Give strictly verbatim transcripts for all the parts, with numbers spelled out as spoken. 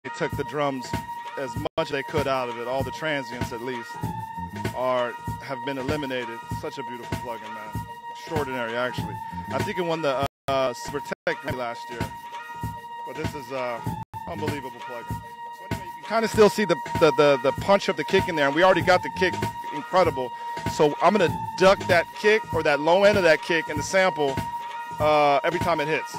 took the drums as much as they could out of it. All the transients, at least, are have been eliminated. Such a beautiful plugin, man. Extraordinary, actually. I think it won the uh, Super Tech last year. But this is uh, unbelievable plugin. So anyway, you can kind of still see the, the, the, the punch of the kick in there, and we already got the kick incredible. So I'm going to duck that kick or that low end of that kick in the sample uh, every time it hits.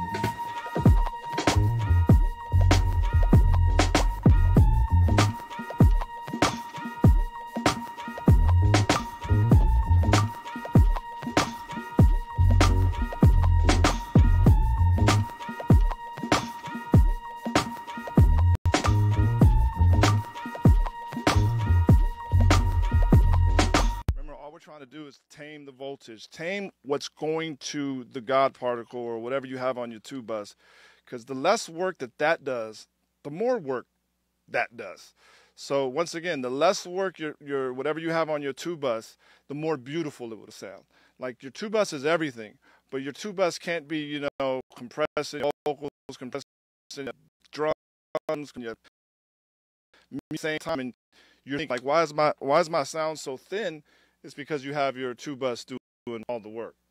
Trying to do is tame the voltage, tame what's going to the God particle or whatever you have on your tube bus, because the less work that that does, the more work that does. So once again, the less work your your whatever you have on your tube bus, the more beautiful it will sound. Like your tube bus is everything, but your tube bus can't be, you know, compressing vocals, compressing drums, you same time, and you're thinking like, why is my why is my sound so thin? It's because you have your tube bus doing all the work.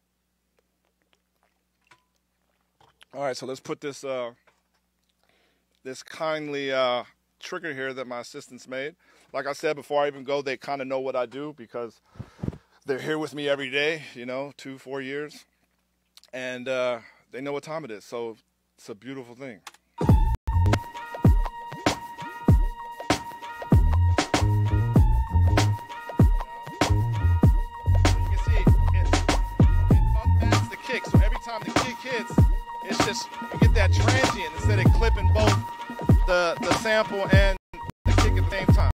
All right, so let's put this uh, this kindly uh, trigger here that my assistants made. Like I said, before I even go, they kind of know what I do because they're here with me every day, you know, two, four years. And uh, they know what time it is, so it's a beautiful thing. The kick hits, it's just you get that transient instead of clipping both the the sample and the kick at the same time.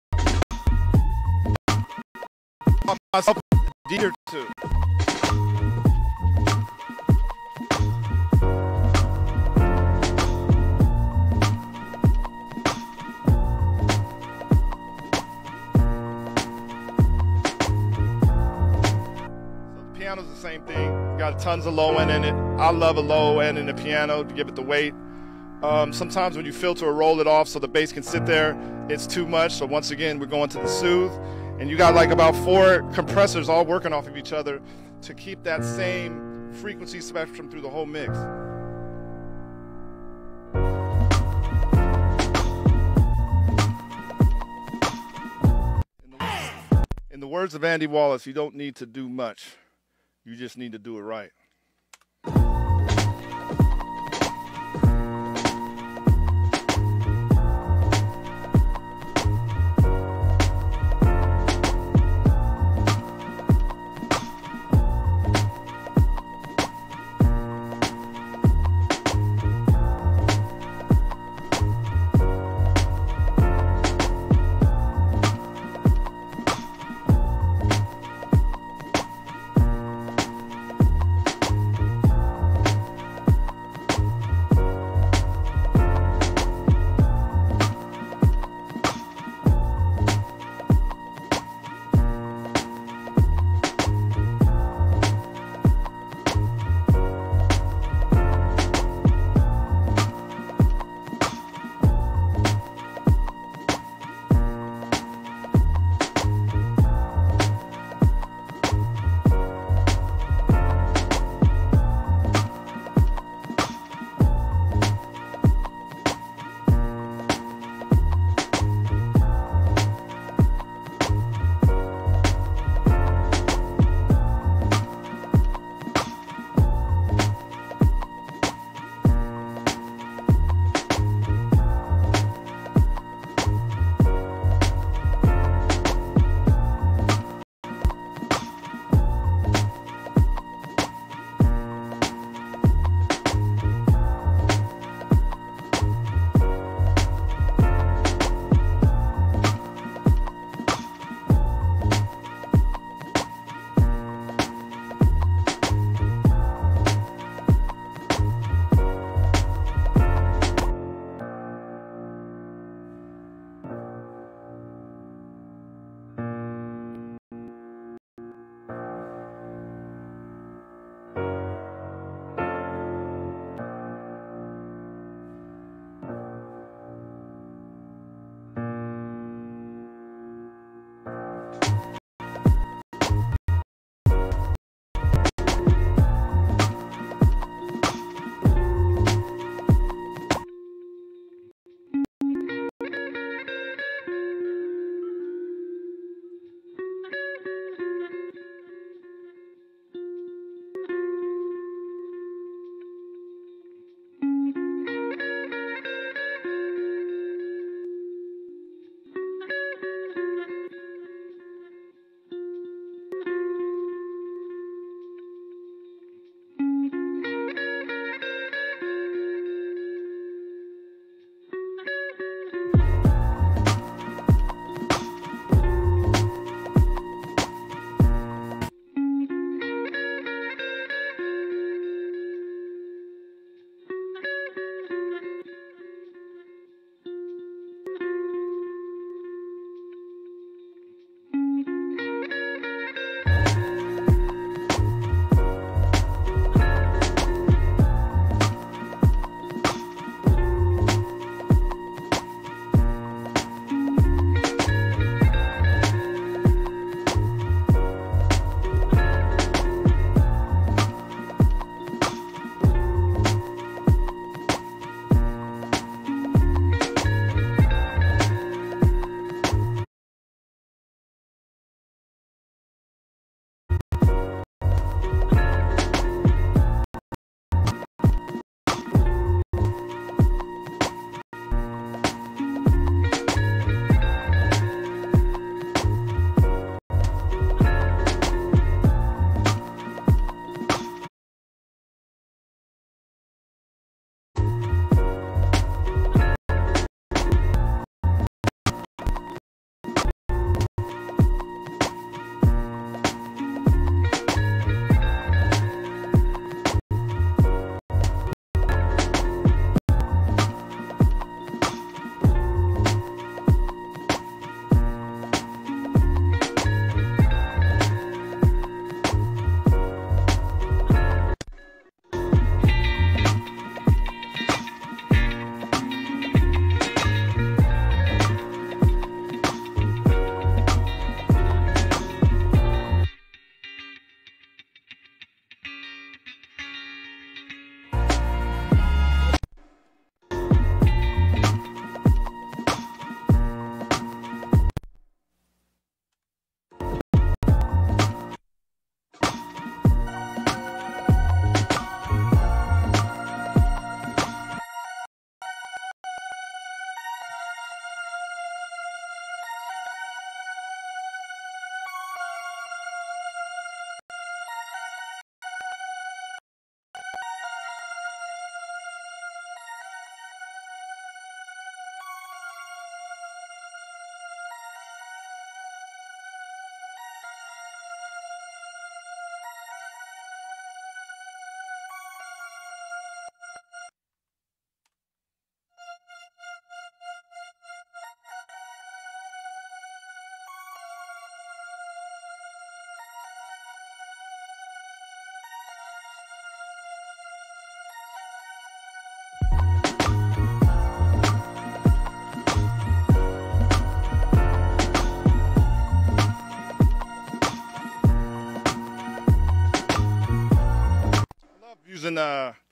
Myself D or two. So the piano's the same thing. Got tons of low end in it. I love a low end in the piano to give it the weight. Um, sometimes when you filter or roll it off so the bass can sit there, it's too much. So once again, we're going to the soothe. And you got like about four compressors all working off of each other to keep that same frequency spectrum through the whole mix. In the, in the words of Andy Wallace, you don't need to do much. You just need to do it right.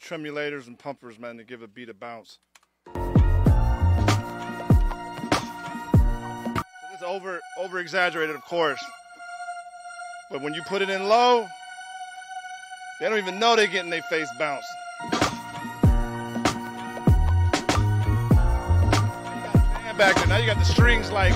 tremulators and pumpers, man, to give a beat a bounce. It's over, over exaggerated, of course. But when you put it in low, they don't even know they're getting their face bounced. Back there. Now you got the strings like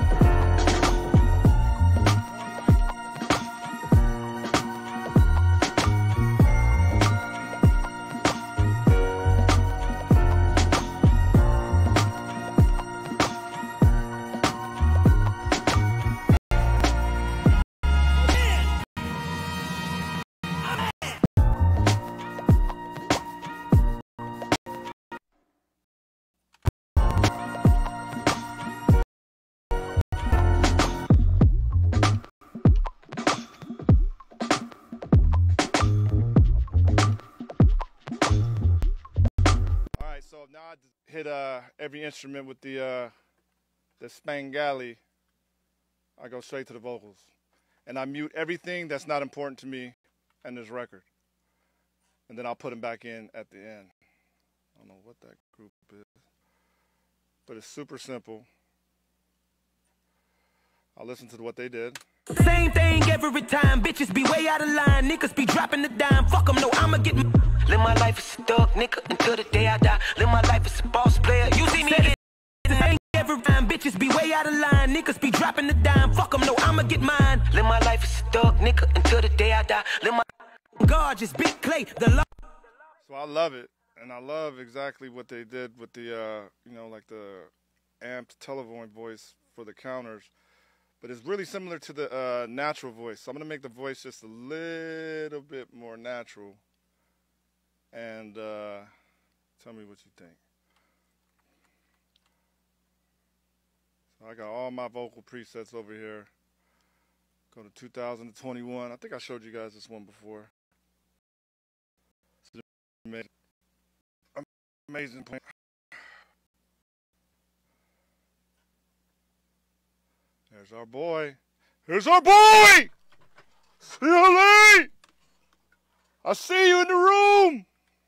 now I hit uh, every instrument with the uh, the Spangali. I go straight to the vocals, and I mute everything that's not important to me in this record, and then I'll put them back in at the end. I don't know what that group is, but it's super simple. I'll listen to what they did. Same thing every time, bitches be way out of line, niggas be dropping the dime, fuck them, no, I'ma get m live my life as a thug, nigga, until the day I die, live my life as a boss player, you see me get same every time, bitches be way out of line, niggas be dropping the dime, fuck them, no, I'ma get mine, live my life as a thug, nigga, until the day I die, live my gorgeous, big clay, the love. So I love it, and I love exactly what they did with the, uh, you know, like the amped telephone voice for the counters. But it's really similar to the uh, natural voice. So I'm going to make the voice just a little bit more natural. And uh, tell me what you think. So I got all my vocal presets over here. Go to two thousand twenty-one. I think I showed you guys this one before. It's amazing. Amazing playing. There's our boy. Here's our boy! C L A! I see you in the room!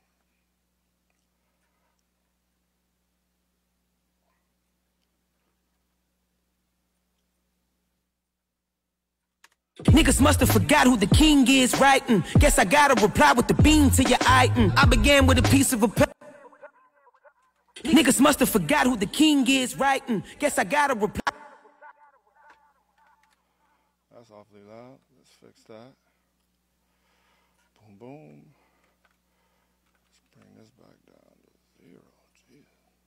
Niggas must have forgot who the king is, writing. Guess I gotta reply with the beam to your item. I began with a piece of a pe Niggas must have forgot who the king is, writing. Guess I gotta reply. That's awfully loud. Let's fix that. Boom, boom. Let's bring this back down to zero. Jesus.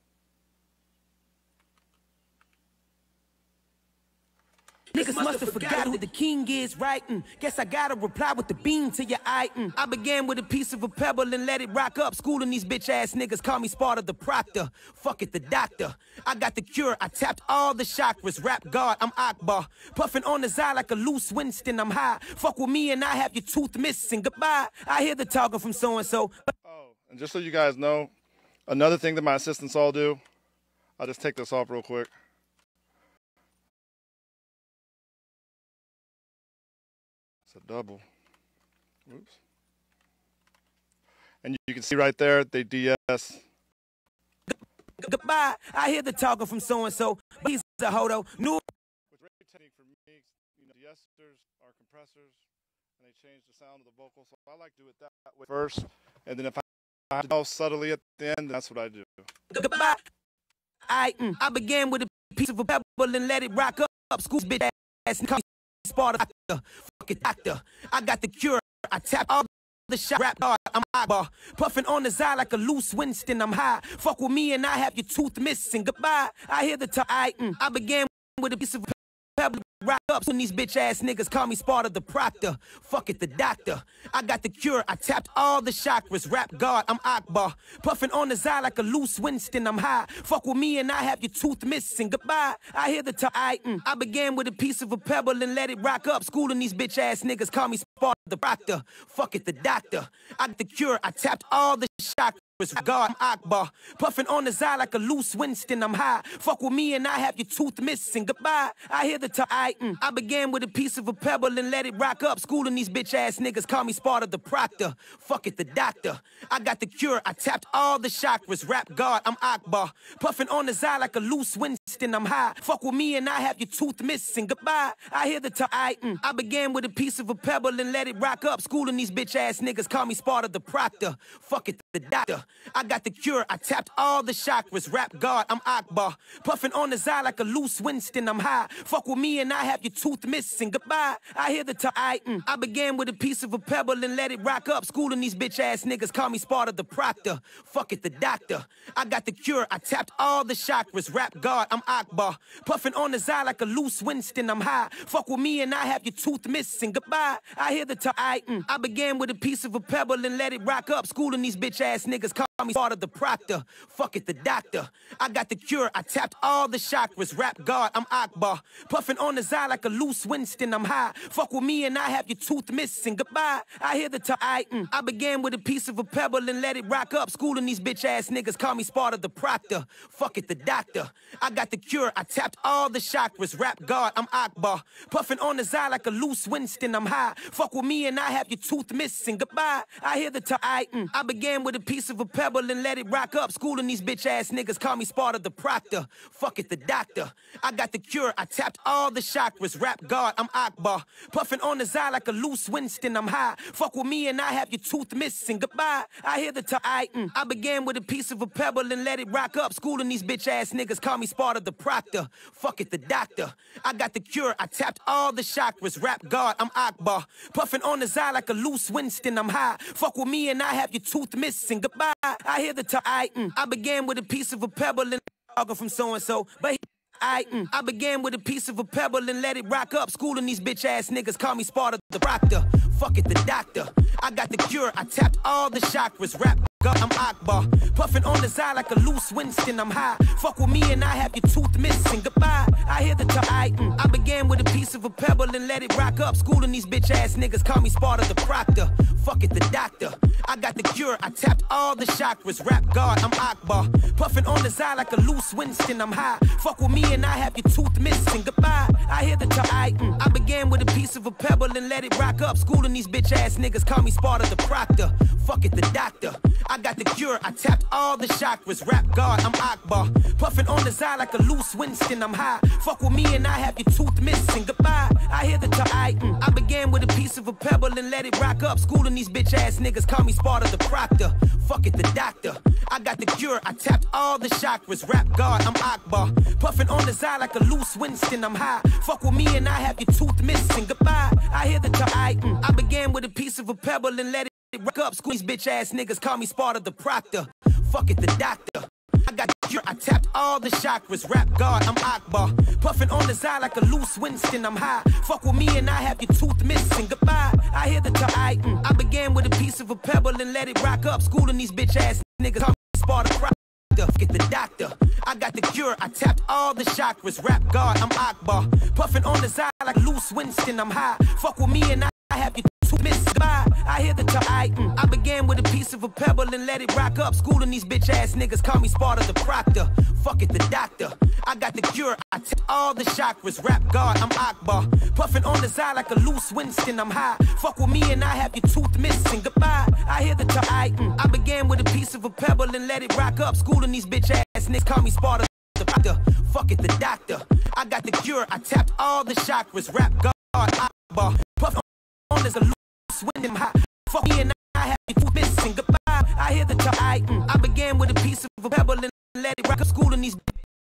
Niggas must have forgot who the king is, writing. Guess I gotta reply with the beam to your item. I began with a piece of a pebble and let it rock up. Schooling these bitch ass niggas, call me Sparta the proctor. Fuck it, the doctor. I got the cure, I tapped all the chakras. Rap God, I'm Akbar. Puffing on the eye like a loose Winston, I'm high. Fuck with me and I have your tooth missing. Goodbye. I hear the talking from so-and-so. Oh, and just so you guys know, another thing that my assistants all do, I'll just take this off real quick. A double. Oops. And you can see right there they D S. Goodbye. I hear the talking from so and so. But he's a hodo. New. With radio technique for me, you know, the esters are compressors, and they change the sound of the vocal. So I like to do it that way first, and then if I have to go subtly at the end, that's what I do. Goodbye. I mm, I began with a piece of a pebble and let it rock up. Up school bitch ass. Sparta, fuck it, doctor. I got the cure. I tap all the shot. Rap God, I'm Akbar. Puffing on the eye like a loose Winston. I'm high. Fuck with me and I have your tooth missing. Goodbye. I hear the talk. I, mm, I began with a piece of pebble. Rock up when these bitch ass niggas call me Sparta the proctor. Fuck it, the doctor. I got the cure. I tapped all the chakras. Rap God, I'm Akbar. Puffing on the eye like a loose Winston. I'm high. Fuck with me and I have your tooth missing. Goodbye. I hear the talk. I, mm, I began with a piece of a pebble and let it rock up. Schooling these bitch ass niggas call me Sparta the proctor. Fuck it, the doctor. I got the cure. I tapped all the chakras. God Akbar, puffing on the side like a loose Winston. I'm high. Fuck with me and I have your tooth missing. Goodbye. I hear the talk. I, mm. I began with a piece of a pebble and let it rock up. Schooling these bitch ass niggas. Call me Sparta the proctor. Fuck it, the doctor. I got the cure. I tapped all the chakras. Rap God. I'm Akbar, puffing on the side like a loose Winston. I'm high. Fuck with me and I have your tooth missing. Goodbye. I hear the talk. I, mm. I began with a piece of a pebble and let it rock up. Schooling these bitch ass niggas. Call me Sparta the proctor. Fuck it, the doctor. I got the cure. I tapped all the chakras. Rap God. I'm Akbar, puffing on the side like a loose Winston. I'm high. Fuck with me and I have your tooth missing. Goodbye. I hear the talk. I, mm. I began with a piece of a pebble and let it rock up. Schooling these bitch ass niggas. Call me Sparta the proctor. Fuck it, the doctor. I got the cure. I tapped all the chakras. Rap God. I'm Akbar, puffing on the side like a loose Winston. I'm high. Fuck with me and I have your tooth missing. Goodbye. I hear the talk. I, mm. I began with a piece of a pebble and let it rock up. Schooling these bitch ass niggas. Call me Sparta the proctor. Fuck it, the doctor. I got the cure. I tapped all the chakras. Rap God. I'm Akbar, puffing on the side like a loose Winston. I'm high. Fuck with me and I have your tooth missing. Goodbye. I hear the talk. I, mm. I began with a piece of a pebble and let it rock up. Schooling these bitch ass niggas. Call me Sparta the proctor. Fuck it, the doctor. I got the cure. I tapped all the chakras. Rap God. I'm Akbar, puffing on the side like a loose Winston. I'm high. Fuck with me and I have your tooth missing. Goodbye. I hear the talk. I, mm. I began with a piece of a pebble and let it rock up. Schooling these bitch ass niggas. Call me Sparta the proctor. Fuck it, the doctor. I got the cure. I tapped all the chakras. Rap God. I'm Akbar, puffing on the side like a loose Winston. I'm high. Fuck with me and I have your tooth missing. Goodbye. I hear the talk. I, mm. I began with a piece of a pebble and let it rock up. Schooling these bitch ass niggas. Call me Sparta the proctor. Fuck it, the doctor. I got the cure. I tapped all the chakras. Rap God. I'm Akbar, puffing on the side like a loose Winston. I'm high. Fuck with me and I have your tooth missing. Goodbye. I hear the talk. I, mm. I began with a piece of a pebble and talking from so and so, but he I, mm. I began with a piece of a pebble and let it rock up. Schooling these bitch ass niggas. Call me Sparta the proctor. Fuck it, the doctor. I got the cure. I tapped all the chakras. Rap God. I'm Akbar, puffing on the side like a loose Winston. I'm high. Fuck with me and I have your tooth missing. Goodbye. I hear the talk. I, mm. I began with a piece of a pebble and let it rock up. Schooling these bitch ass niggas. Call me Sparta the proctor. Fuck it, the doctor. I got the cure. I tapped all the chakras. Rap God. I'm Akbar, puffing on the side like a loose Winston. I'm high. Fuck with me and I have your tooth missing. Goodbye. I hear the talk. I, mm. I began with a piece of a pebble and let it rock up. Schooling these bitch ass niggas. Call me Sparta the proctor. Fuck it, the doctor. I got the cure. I tapped all the chakras. Rap God. I'm Akbar, puffing on the side like a loose Winston. I'm high. Fuck with me and I have your tooth missing. Goodbye. I hear the talk. I, mm. I began with a piece of a pebble and let it rock up. Schooling these bitch ass niggas. Call me Sparta the proctor. Fuck it, the doctor. I got the cure. I tapped all the chakras. Rap God. I'm Akbar, puffing on the side like a loose Winston. I'm high. Fuck with me and I have your tooth missing. Goodbye. I hear the talk. I, mm. I began with a piece of a pebble and let it rock up. Squeeze bitch ass niggas. Call me Sparta the proctor. Fuck it, the doctor. I got the cure. I tapped all the chakras. Rap God. I'm Akbar, puffing on the side like a loose Winston. I'm high. Fuck with me and I have your tooth missing. Goodbye. I hear the talk. I, mm. I began with a piece of a pebble and let it rock up. Schooling these bitch ass niggas. Call me Sparta the proctor. Get the doctor. I got the cure. I tapped all the chakras. Rap God. I'm Akbar, puffing on the side like a loose Winston. I'm high. Fuck with me and I I have your tooth missing. Goodbye. I hear the talk. I, mm. I began with a piece of a pebble and let it rock up. Schooling these bitch ass niggas. Call me Sparta the proctor. Fuck it, the doctor. I got the cure. I tapped all the chakras. Rap God. I'm Akbar, puffing on the side like a loose Winston. I'm high. Fuck with me and I have your tooth missing. Goodbye. I hear the talk. I, mm. I began with a piece of a pebble and let it rock up. Schooling these bitch ass niggas. Call me Sparta the proctor. Fuck it, the doctor. I got the cure. I tapped all the chakras. Rap God. Akbar, puffing on this a loose wind high. Fuck me and I have your tooth missing. Goodbye. I hear the talk. I, mm. I began with a piece of a pebble and let it rock up. Schooling these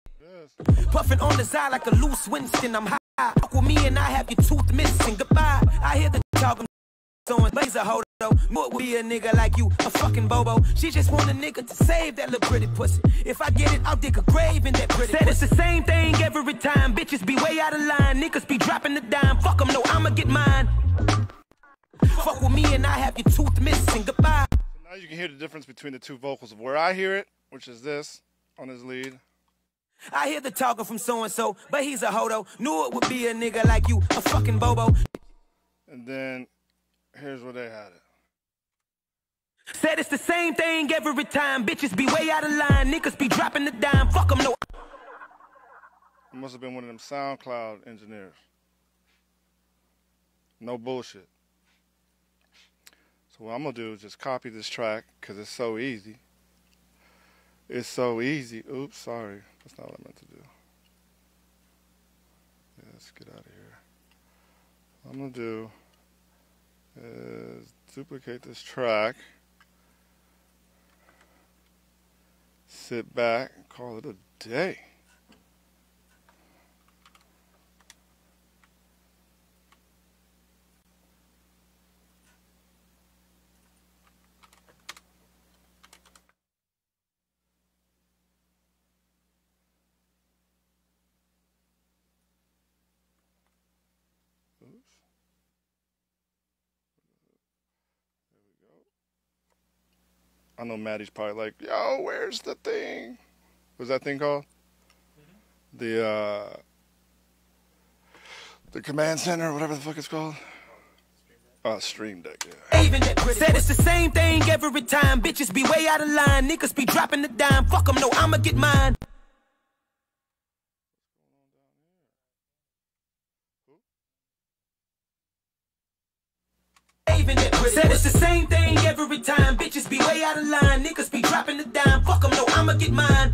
yes. Puffing on the side like a loose Winston. I'm high. Fuck with me and I have your tooth missing. Goodbye. I hear the talk. So and laser hold though. What would be a nigga like you, a fucking bobo? She just want a nigga to save that little pretty pussy. If I get it, I'll dig a grave in that pretty Said pussy. It's the same thing every time. Bitches be way out of line. Niggas be dropping the dime. Fuck them, no, I'ma get mine. Fuck with me and I have your tooth missing. Goodbye. So now you can hear the difference between the two vocals of where I hear it, which is this on his lead. I hear the talking from so and so, but he's a hodo. Knew it would be a nigga like you, a fucking bobo. And then here's where they had it. Said it's the same thing every time. Bitches be way out of line. Niggas be dropping the dime. Fuck them, no. It must have been one of them SoundCloud engineers. No bullshit. So what I'm gonna do is just copy this track because it's so easy. It's so easy. Oops, sorry. That's not what I meant to do. Yeah, let's get out of here. What I'm gonna do is duplicate this track, sit back, and call it a day. Oops. There we go. I know Maddie's probably like, yo, where's the thing? What's that thing called? Mm-hmm. The uh, the command center, whatever the fuck it's called. Uh, Stream Deck, yeah. Even that said it's the same thing every time. Bitches be way out of line. Niggas be dropping the dime. Fuck them, no, I'ma get mine. Even that said it's the same thing every time. Bitches be way out of line. Niggas be dropping the dime. Fuck them, no, I'ma get mine.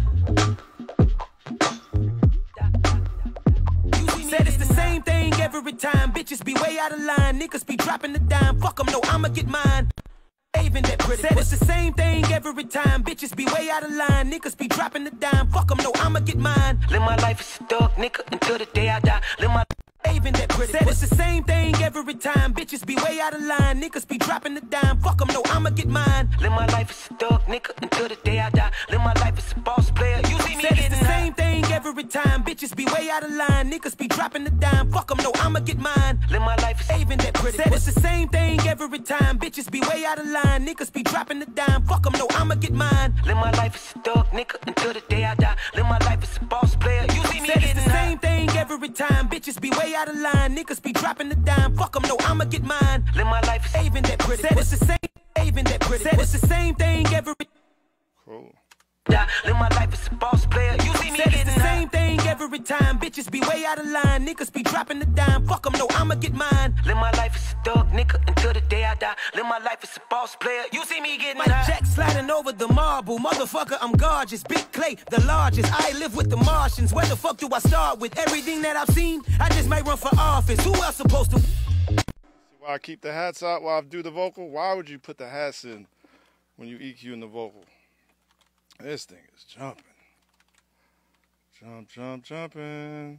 Said it's the same thing every time. Bitches be way out of line. Niggas be dropping the dime. Fuck them, no, I'ma get mine. Even that said it's the same thing every time. Bitches be way out of line. Niggas be dropping the dime. Fuck them, no, I'ma get mine. Live my life as a thug, nigga, until the day I die. Live my even that said it's the same thing every time. Bitches be way out of line. Niggas be dropping the dime. Fuck them, no, I'ma get mine. Live my life as a thug, nigga, until the day I die. Live my life as a boss player. You see me said it's the same thing every time. Bitches be way out of line. Niggas be dropping the dime. Fuck them, no, I'ma get mine. Live my life as even that said it's the same thing every time. Bitches be way out of line. Niggas be dropping the dime. Fuck them, no, I'ma get mine. Live my life as a thug, nigga, until the day I die. Live my life as a boss player. You see me said it's the same thing every time. Bitches be way out of line. Niggas be dropping the dime. Fuck them, no, I'ma get mine. Live my life as even that said it's the same. Even that said it's the same thing every. Cool. Live my life as a boss player. You see me said it's the same thing every time. Bitches be way out of line. Niggas be dropping the dime. Fuck them, no, I'ma get mine. Live my life as a thug, nigga, until the day I die. Live my life as a boss player. You see me getting my jack sliding over the marble. Motherfucker, I'm gorgeous. Big Clay, the largest. I live with the Martians. Where the fuck do I start with? Everything that I've seen, I just might run for office. Who else supposed to? See why I keep the hats out while I do the vocal? Why would you put the hats in when you E Q in the vocal? This thing is jumping. Jump, jump, jumping.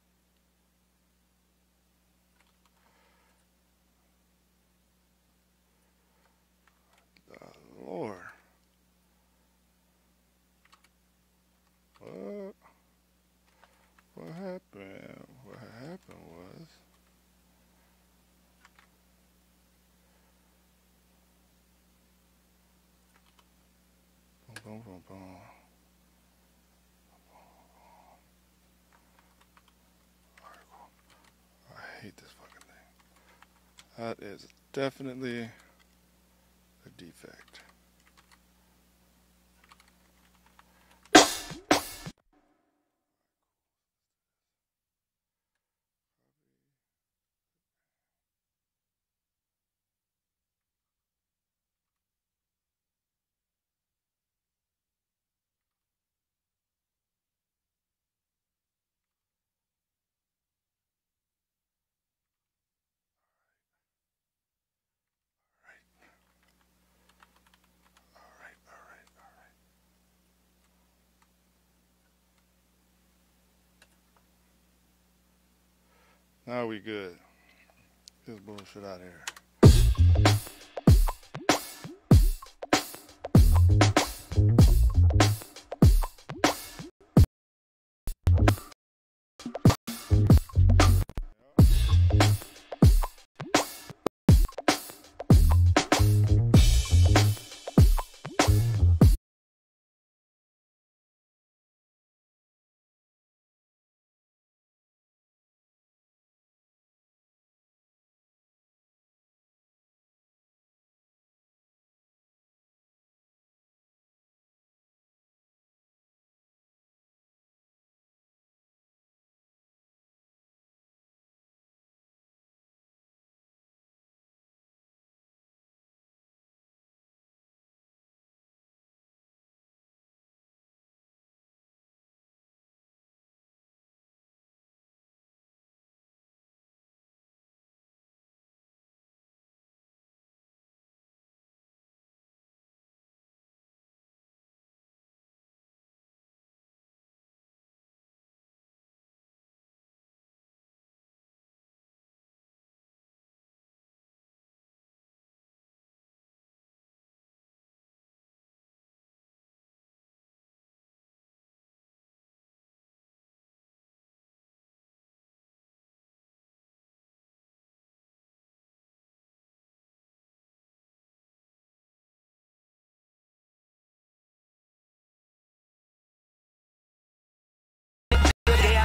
Oh, Lord. What? What happened? What happened was... Boom, boom, boom. Alright, cool. I hate this fucking thing. That is definitely a defect. Alright, alright, alright. Now we good. Get this bullshit out of here.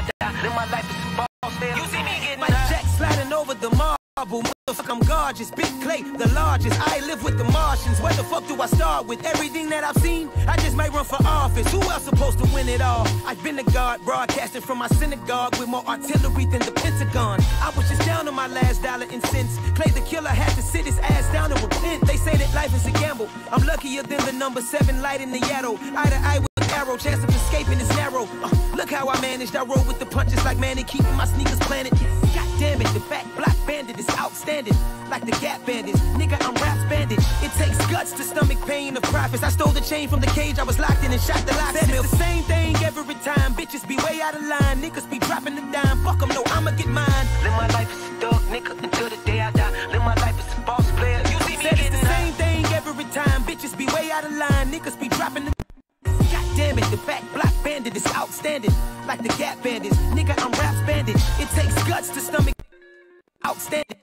I die. Live my life as a boss player. You see me getting my jack sliding over the marble. Motherfuck, I'm gorgeous, big clay, the largest. I live with the Martians. Where the fuck do I start with? Everything that I've seen, I just might run for office. Who else supposed to win it all? I've been a guard, broadcasting from my synagogue with more artillery than the Pentagon. I was just down on my last dollar and cents. Clay the killer had to sit his ass down and repent. They say that life is a gamble. I'm luckier than the number seven light in the Yaddle. Eye to eye with arrow, chance of escaping is narrow. Uh, look how I managed. I roll with the punches like Manny, keeping my sneakers planted. God damn it, the back block bandit is outstanding. Like the Gap bandits, nigga, I'm Rap's bandit. It takes guts to stomach pain of profits. I stole the chain from the cage I was locked in and shot the lock. Said it's the same thing every time. Bitches be way out of line. Niggas be dropping the dime. Fuck them, no, I'ma get mine. Live my life as a dog, nigga, until the day I die. Live my life as a boss player. You see me Said it's the same thing every time. Bitches be way out of line. Niggas be dropping the damn it, the back block bandit is outstanding. Like the Gap bandits, nigga, I'm Rap's bandit. It takes guts to stomach outstanding.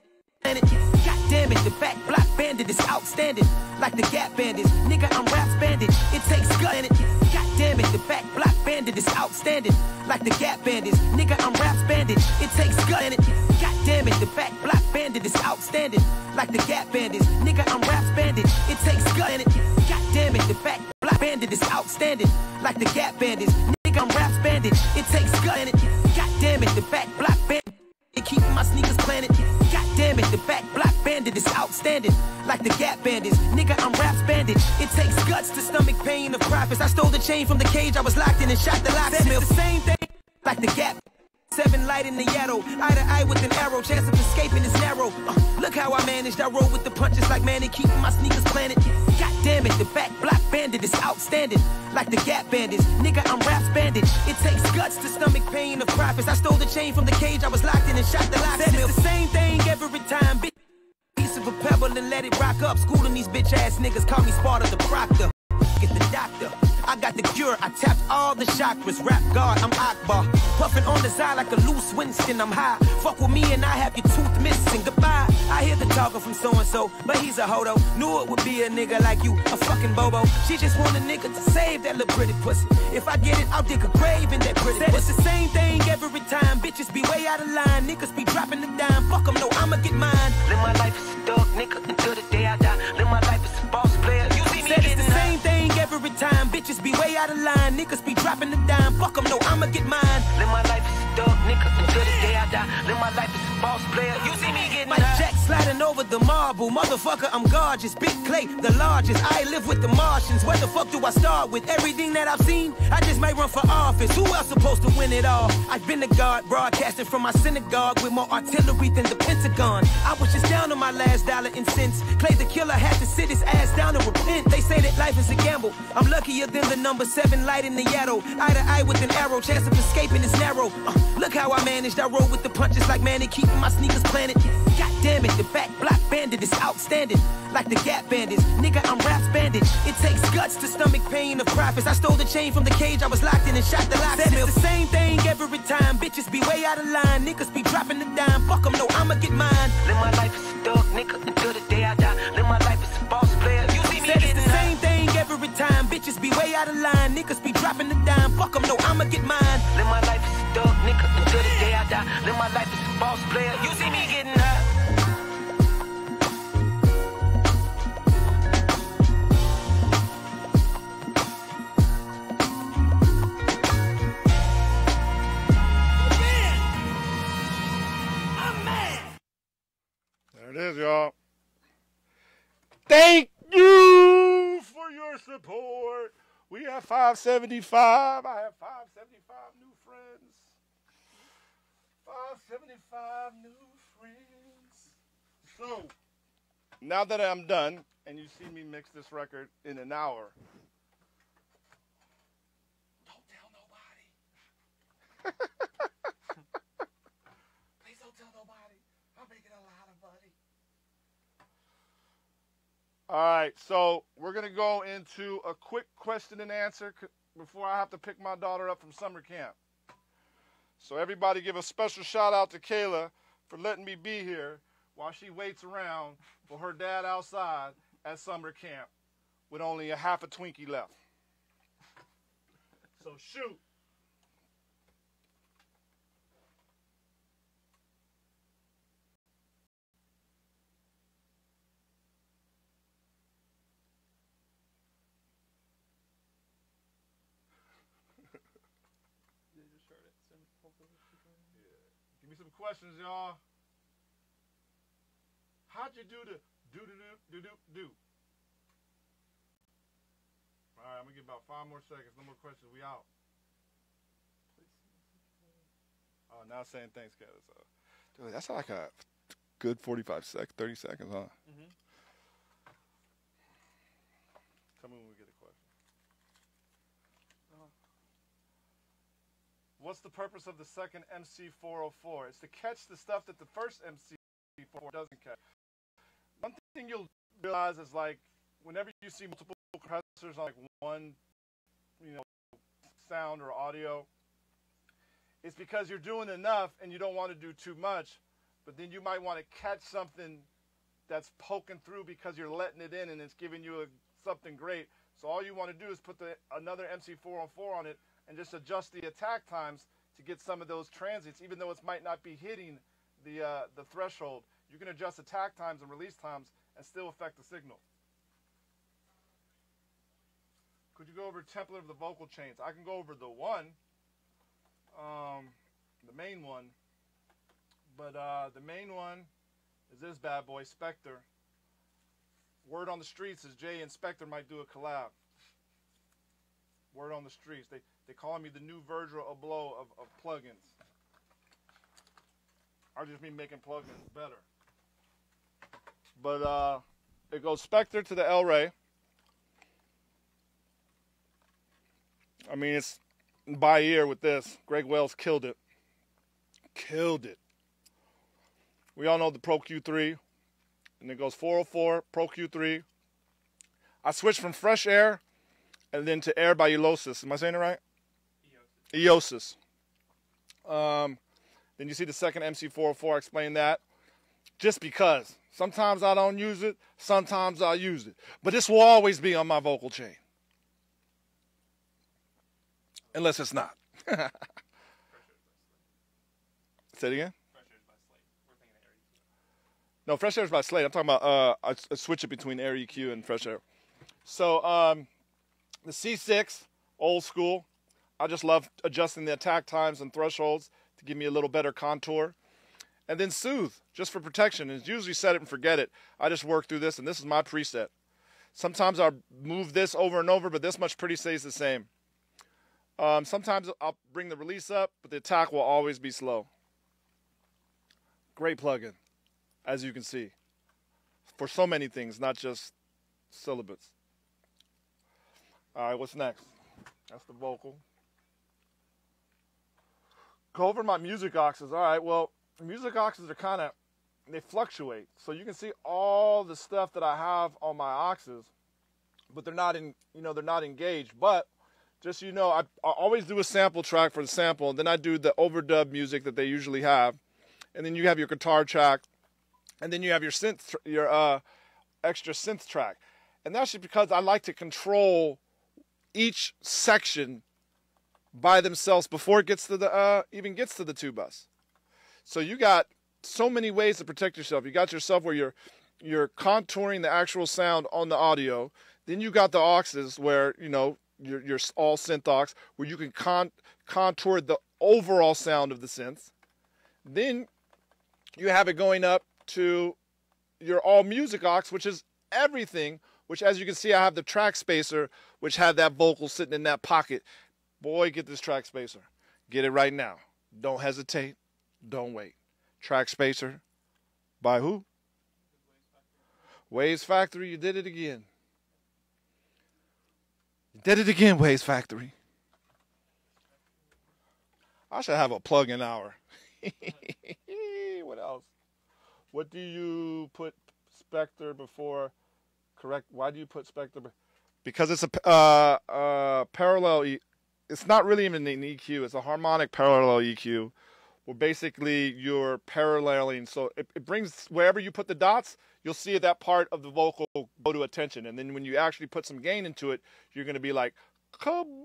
God damn it, the back block bandit is outstanding. Like the Gap bandits, nigga, I'm Rap's bandit. It takes guts. God damn it, the back block bandit is outstanding. Like the Gap bandits, nigga, I'm Rap's bandit. It takes guts. God damn it, the back block bandit is outstanding. Like the Gap bandits, nigga, I'm Rap's bandit. It takes guts. God damn it, the back block bandit is outstanding. Like the Gap bandits, nigga, I'm Rap's bandit. It takes guts. God damn it, the back block bandit. Keeping my sneakers planted. God damn it, the back block bandit is outstanding. Like the Gap bandits, nigga, I'm Rap's bandit. It takes guts to stomach pain of profits. I stole the chain from the cage I was locked in and shot the lock. Said it's the same thing. Like the Gap. Seven light in the Yaddle, eye to eye with an arrow, chance of escaping is narrow. Uh, look how I managed. I roll with the punches like Manny, keeping my sneakers planted. God damn it, the back block bandit is outstanding. Like the Gap bandits, nigga, I'm Rap's bandit. It takes guts to stomach pain of profits. I stole the chain from the cage I was locked in and shot the lock. Said it's the same thing every time. Bitch, piece of a pebble and let it rock up. Schooling these bitch ass niggas, call me Sparta the Proctor. Get the doctor. I got the cure, I tapped all the chakras. Rap God, I'm Akbar. Puffing on the side like a loose Winston, I'm high. Fuck with me and I have your tooth missing. Goodbye. I hear the talker from so-and-so, but he's a hodo. Knew it would be a nigga like you, a fucking bobo. She just want a nigga to save that little pretty pussy. If I get it, I'll dig a grave in that pretty Said pussy. It's the same thing every time. Bitches be way out of line. Niggas be dropping the dime. Fuck them, no, I'ma get mine. Live my life as a dog, nigga, until the day I die. Live my life as a boss player. You see me Said it's the same thing every time. Bitches be way out of line. Niggas be dropping the dime. Fuck them, no, I'ma get mine. Live my life as a dog, nigga, until the day I die. Live my life as a boss player. You see me getting my jack sliding over the marble. Motherfucker, I'm gorgeous. Big clay, the largest. I live with the Martians. Where the fuck do I start with? Everything that I've seen, I just might run for office. Who else supposed to win it all? I've been a guard, broadcasting from my synagogue with more artillery than the Pentagon. I was just down on my last dollar and cents. Clay the killer had to sit his ass down and repent. They say that life is a gamble. I'm luckier than the number seven light in the Yaddle. Eye to eye with an arrow, chance of escaping is narrow. Uh, look how I managed. I roll with the punches like Manny, keeping my sneakers planted. God damn it, the back block bandit is outstanding. Like the Gap bandits, nigga, I'm Rap's bandit. It takes guts to stomach pain of profits. I stole the chain from the cage I was locked in and shot the lock. Said it's the same thing every time. Bitches be way out of line. Niggas be dropping the dime. Fuck them, no, I'ma get mine. Live my life as a dog, nigga, until the day I die. Live my life as a boss player. You see me Said it's the same thing every time. Bitches be way out of line. Niggas be dropping the dime. Fuck them, no, I'ma get mine. Live my life as a dog, nigga, until the day I die. Live my life as a boss player. You see me getting high. There it is, y'all. Thank you for your support. We have five seventy-five. I have five seventy-five new friends. five seventy-five new friends. So, now that I'm done, and you see me mix this record in an hour, don't tell nobody. Please don't tell nobody. I'm making a lot of money. All right, so we're going to go into a quick question and answer before I have to pick my daughter up from summer camp. So everybody give a special shout out to Kayla for letting me be here while she waits around for her dad outside at summer camp with only a half a Twinkie left. So shoot. Give me some questions, y'all. How'd you do the do do do do do do? All right, I'm gonna give about five more seconds. No more questions. We out. Oh, now saying thanks, Kevin. So, dude, that's like a good forty-five seconds, thirty seconds, huh? Mm-hmm. Tell me when we get a question. Uh, what's the purpose of the second M C four oh four? It's to catch the stuff that the first M C four oh four doesn't catch. One thing you'll realize is, like, whenever you see multiple compressors on like one, you know, sound or audio, it's because you're doing enough and you don't want to do too much, but then you might want to catch something that's poking through because you're letting it in and it's giving you a, something great. So all you want to do is put the, another M C four oh four on it and just adjust the attack times to get some of those transits, even though it might not be hitting the, uh, the threshold. You can adjust attack times and release times and still affect the signal. Could you go over template of the vocal chains? I can go over the one, um, the main one, but uh, the main one is this bad boy, Spectre. Word on the streets is Jay and Spectre might do a collab. Word on the streets. They, they call me the new Virgil Abloh of, of plugins. I just mean making plugins better. But uh, it goes Spectre to the L-Ray. I mean, it's by ear with this. Greg Wells killed it. Killed it. We all know the Pro Q three. And it goes four oh four, Pro Q three. I switched from Fresh Air and then to Air by Eosis. Am I saying it right? Eosis. Eosis. Um, then you see the second M C four oh four. I explained that. Just because. Sometimes I don't use it. Sometimes I use it. But this will always be on my vocal chain. Unless it's not. Say it again? No, Fresh Air is by Slate. I'm talking about uh, I, I switch it between Air E Q and Fresh Air. So um, the C six, old school. I just love adjusting the attack times and thresholds to give me a little better contour. And then Soothe, just for protection. It's usually set it and forget it. I just work through this, and this is my preset. Sometimes I'll move this over and over, but this much pretty stays the same. Um, sometimes I'll bring the release up, but the attack will always be slow. Great plugin, as you can see, for so many things, not just syllables. All right, what's next? That's the vocal. Go over my music auxes. All right, well, music auxes are kind of, they fluctuate. So you can see all the stuff that I have on my auxes, but they're not in, you know, they're not engaged. But just so you know, I, I always do a sample track for the sample, and then I do the overdub music that they usually have. And then you have your guitar track, and then you have your synth, your uh, extra synth track. And that's just because I like to control each section by themselves before it gets to the uh, even gets to the two bus. So you got so many ways to protect yourself. You got yourself where you're you're contouring the actual sound on the audio. Then you got the auxes where, you know, you're, you're all synth aux, where you can con contour the overall sound of the synths. Then you have it going up to your all music aux, which is everything, which, as you can see, I have the track spacer, which had that vocal sitting in that pocket. Boy, get this track spacer. Get it right now. Don't hesitate. Don't wait. Track spacer by who? Waves Factory. You did it again. You did it again, Waves Factory. I should have a plug-in hour. What else? What do you put Spectre before? Correct. Why do you put Spectre? Because it's a uh, uh, parallel. E it's not really even an E Q. It's a harmonic parallel E Q. Where basically you're paralleling. So it, it brings, wherever you put the dots, you'll see that part of the vocal go to attention. And then when you actually put some gain into it, you're going to be like, kaboom!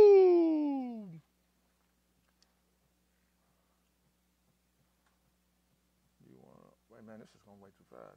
You wanna, wait, man, this is going way too fast.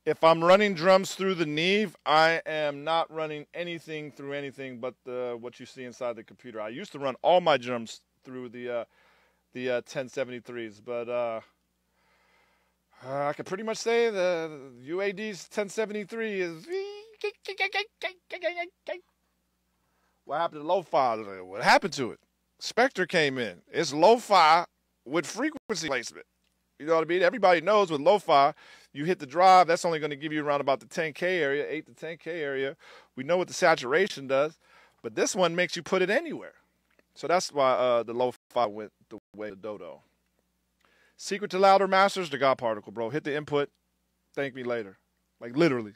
If I'm running drums through the Neve, I am not running anything through anything but the, what you see inside the computer. I used to run all my drums through the uh, the uh, ten seventy-threes, but uh, uh, I can pretty much say the U A D's ten seventy-three is. What happened to lo-fi? What happened to it? Spectre came in. It's lo-fi with frequency placement. You know what I mean? Everybody knows with lo-fi, you hit the drive, that's only going to give you around about the ten K area, eight to ten K area. We know what the saturation does, but this one makes you put it anywhere. So that's why uh, the lo-fi went the way of Dodo. Secret to louder masters, the God particle, bro. Hit the input, thank me later. Like literally.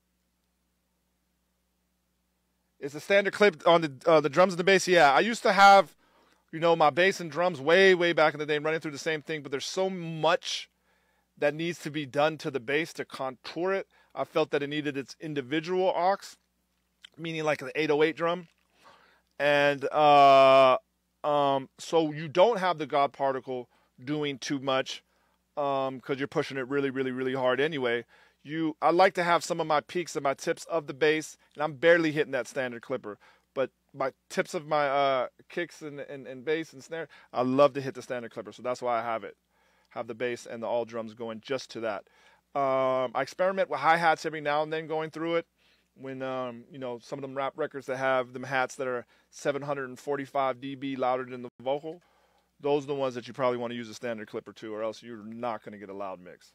It's a standard clip on the uh, the drums and the bass. Yeah, I used to have, you know, my bass and drums way, way back in the day running through the same thing, but there's so much that needs to be done to the bass to contour it. I felt that it needed its individual aux, meaning like the eight oh eight drum. And uh, um, so you don't have the God particle doing too much because um, you're pushing it really, really, really hard anyway. You, I like to have some of my peaks and my tips of the bass, and I'm barely hitting that standard clipper. But my tips of my uh, kicks and, and, and bass and snare, I love to hit the standard clipper. So that's why I have it. Have the bass and the all drums going just to that. Um, I experiment with hi-hats every now and then going through it. When, um, you know, some of them rap records that have them hats that are seven hundred forty-five decibels louder than the vocal, those are the ones that you probably want to use a standard clipper to, or else you're not going to get a loud mix.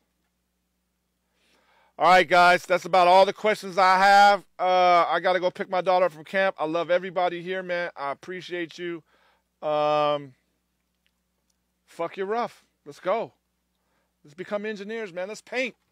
All right, guys, that's about all the questions I have. Uh, I got to go pick my daughter up from camp. I love everybody here, man. I appreciate you. Um, fuck you rough. Let's go. Let's become engineers, man. Let's paint.